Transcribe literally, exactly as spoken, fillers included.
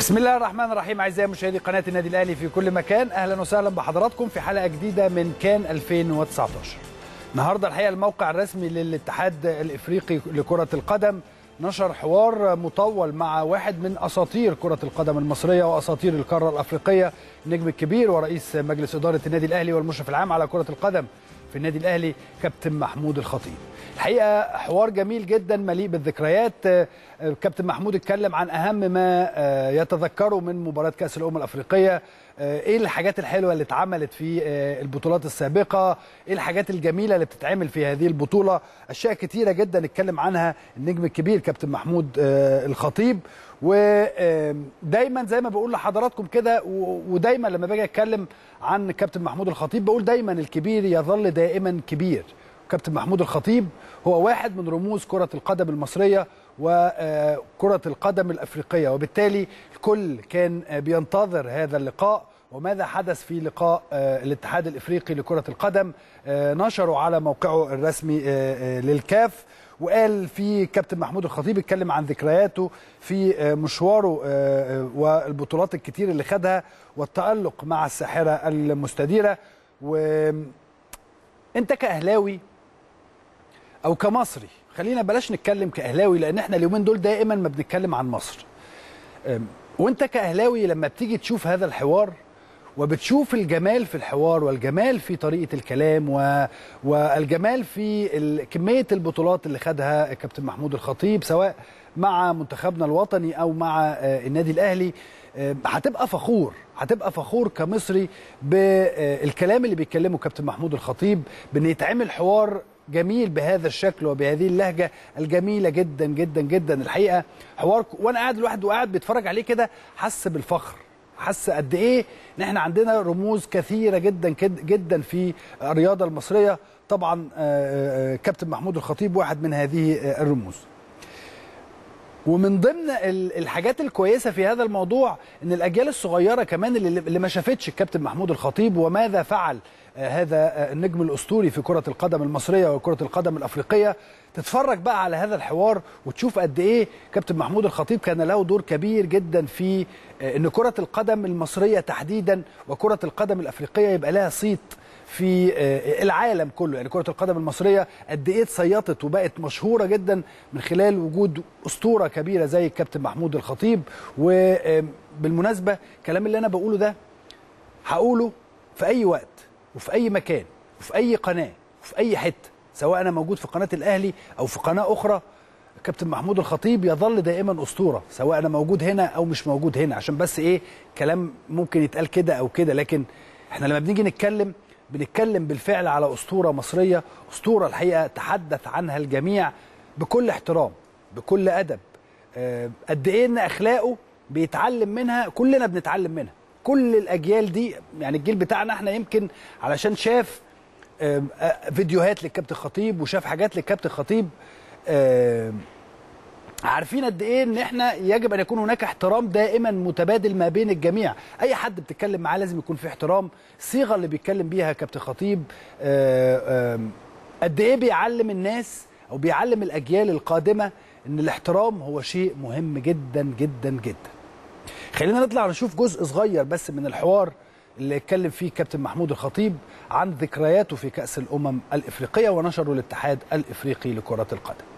بسم الله الرحمن الرحيم. اعزائي مشاهدي قناه النادي الاهلي في كل مكان، اهلا وسهلا بحضراتكم في حلقه جديده من كان ألفين وتسعطاشر. النهارده الحقيقه الموقع الرسمي للاتحاد الافريقي لكره القدم نشر حوار مطول مع واحد من اساطير كره القدم المصريه واساطير القاره الافريقيه، النجم الكبير ورئيس مجلس اداره النادي الاهلي والمشرف العام على كره القدم في النادي الاهلي كابتن محمود الخطيب. الحقيقه حوار جميل جدا مليء بالذكريات. كابتن محمود اتكلم عن اهم ما يتذكره من مباراه كاس الامم الافريقيه، ايه الحاجات الحلوه اللي اتعملت في البطولات السابقه، ايه الحاجات الجميله اللي بتتعمل في هذه البطوله، اشياء كتيره جدا اتكلم عنها النجم الكبير كابتن محمود الخطيب. ودايما زي ما بقول لحضراتكم كده، ودايما لما باجي اتكلم عن كابتن محمود الخطيب بقول دايما الكبير يظل دائما كبير. كابتن محمود الخطيب هو واحد من رموز كرة القدم المصرية وكرة القدم الأفريقية، وبالتالي الكل كان بينتظر هذا اللقاء وماذا حدث في لقاء الاتحاد الإفريقي لكرة القدم. نشروا على موقعه الرسمي للكاف، وقال في كابتن محمود الخطيب اتكلم عن ذكرياته في مشواره والبطولات الكتير اللي خدها والتألق مع الساحرة المستديرة. وانت كأهلاوي او كمصري، خلينا بلاش نتكلم كأهلاوي لان احنا اليومين دول دائما ما بنتكلم عن مصر، وانت كأهلاوي لما بتيجي تشوف هذا الحوار وبتشوف الجمال في الحوار والجمال في طريقة الكلام و... والجمال في ال... كمية البطولات اللي خدها كابتن محمود الخطيب سواء مع منتخبنا الوطني أو مع النادي الأهلي، هتبقى فخور هتبقى فخور كمصري بالكلام اللي بيتكلمه كابتن محمود الخطيب، بأن يتعمل حوار جميل بهذا الشكل وبهذه اللهجة الجميلة جدا جدا جدا. الحقيقة حوار وانا قاعد الواحد وقاعد بيتفرج عليه كده حس بالفخر، حس قد ايه ان احنا عندنا رموز كثيره جدا جدا في الرياضه المصريه. طبعا كابتن محمود الخطيب واحد من هذه الرموز. ومن ضمن الحاجات الكويسه في هذا الموضوع ان الاجيال الصغيره كمان اللي ما شافتش الكابتن محمود الخطيب وماذا فعل هذا النجم الاسطوري في كره القدم المصريه وكره القدم الافريقيه تتفرج بقى على هذا الحوار وتشوف قد ايه كابتن محمود الخطيب كان له دور كبير جدا في ان كره القدم المصريه تحديدا وكره القدم الافريقيه يبقى لها صيت في العالم كله. يعني كره القدم المصريه قد ايه اتصيطت وبقت مشهوره جدا من خلال وجود اسطوره كبيره زي الكابتن محمود الخطيب. وبالمناسبه الكلام اللي انا بقوله ده هقوله في اي وقت وفي اي مكان وفي اي قناه وفي اي حته، سواء انا موجود في قناه الاهلي او في قناه اخرى. كابتن محمود الخطيب يظل دائما اسطوره سواء انا موجود هنا او مش موجود هنا، عشان بس ايه كلام ممكن يتقال كده او كده، لكن احنا لما بنيجي نتكلم بنتكلم بالفعل على اسطوره مصريه، اسطوره الحقيقه تحدث عنها الجميع بكل احترام بكل ادب. أه قد ايه ان اخلاقه بيتعلم منها، كلنا بنتعلم منها، كل الاجيال دي. يعني الجيل بتاعنا احنا يمكن علشان شاف فيديوهات للكابتن خطيب وشاف حاجات للكابتن خطيب، عارفين قد ايه ان احنا يجب ان يكون هناك احترام دائما متبادل ما بين الجميع. اي حد بتتكلم معاه لازم يكون في احترام. الصيغه اللي بيتكلم بيها كابتن خطيب قد ايه بيعلم الناس او بيعلم الاجيال القادمه ان الاحترام هو شيء مهم جدا جدا جدا. خلينا نطلع نشوف جزء صغير بس من الحوار اللي اتكلم فيه كابتن محمود الخطيب عن ذكرياته في كأس الأمم الإفريقية ونشره الاتحاد الإفريقي لكرة القدم.